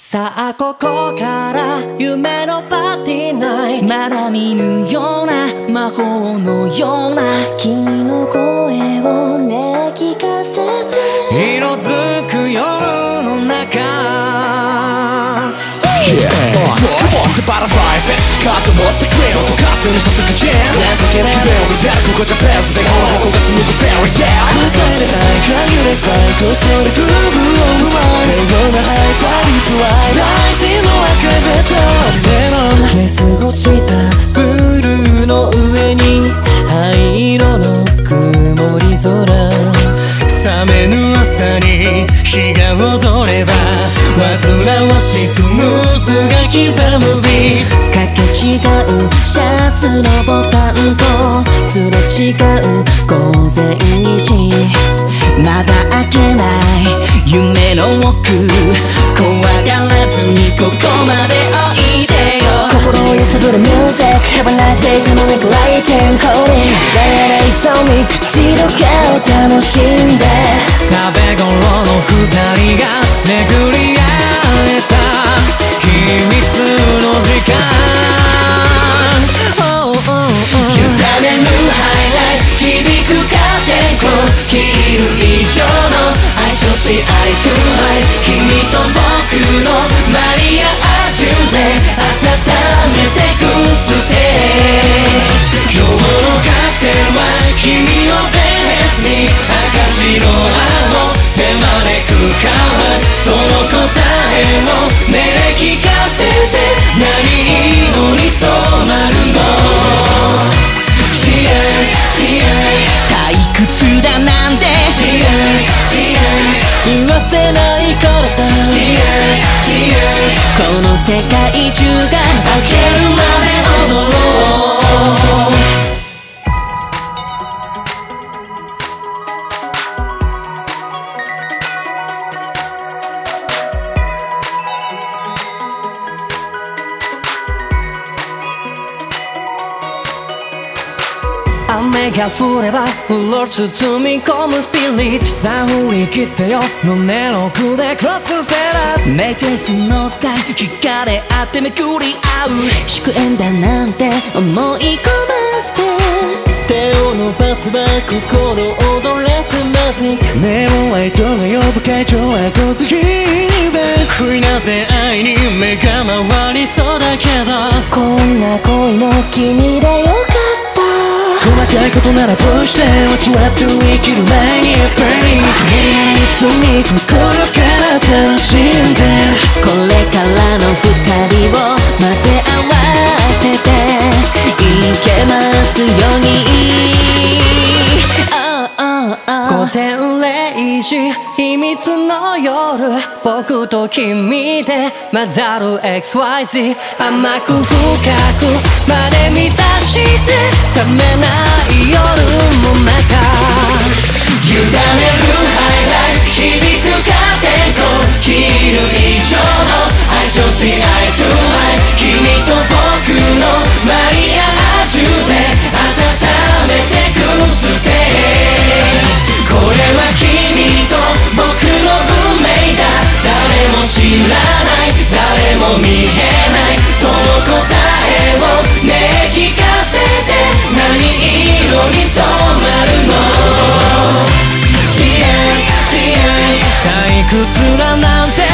さあここから夢のパーティーナイト、まだ見ぬような魔法のような君の声をね聞かせて、 色づく夜の中、 バタフライフェチかと思ってくれよとかするさすくチェーン情けない夢を見てるここじゃペースでこの箱が紡ぐフェアリーテール崩れない限りファイトするグルーブを奪う平和なハイファイトは大事の赤べたメロン寝過ごしたブルーの上に灰色の曇り空、冷めぬ朝に日が踊れば煩わしいスムーズが刻むビート、 かけ違うシャツのボタンとすれ違う午前2時、 まだ開けない夢の奥、怖がらずにここまでおいでよ。 心を揺さぶるミュージック Have a nice day 頼みくライティングコーディング恋愛ゾンビ口どけを楽しんで、 食べ頃の二人が巡り合えた秘密の時間、 委ねぬハイライト響くカーテンコール、ヒール以上のI shall see eye to eye、 君と僕のマリアージュで温めてくステージ、今日のカクテルは君をベースに赤白青手招くカラス、その答えをね聞かせて、何色に染まるの、退屈だなんて言わせないからさ、 この世界中が明けるまで踊ろう。雨が降れば潤包み込むスピリット、 さあ振り切ってよ胸の奥でクロスフェラー、 メイテスのスタイル光あってめくり合う、 祝宴だなんて思い込ませて、 手を伸ばせば心躍らせマジック、ネオンライトが呼ぶ会長は小月にベース、不意な出会いに目が回りそうだけど、 こんな恋も君でよかった、 細かいことならどうしてわちわと生きる前にやっぱりいつに心から楽しんで、 これからの二人を混ぜ合わせていけますように、 午前0時秘密の夜、僕と君で混ざる XYZ、 甘く深くまで満たして冷めない夜の中、委ねるハイライト響くカーテンコール、ヒール以上のI shall see eye to eye、 君と僕のマリアージュで温めてくステージ、これは君と僕の運命だ、誰も知らない誰も見えないその答えをね聞かせて、何色に染まるの、 退屈だなんて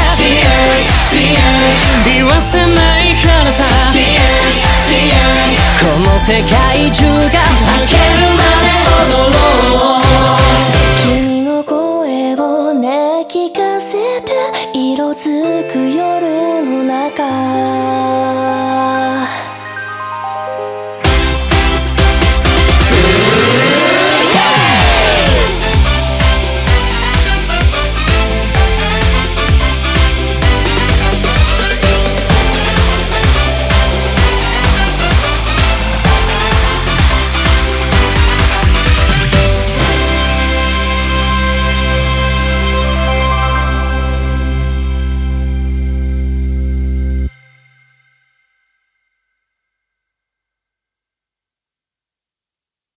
言わせないからさ、 この世界中が明けるまで踊ろう。 君の声をね聞かせて、色づく夜の中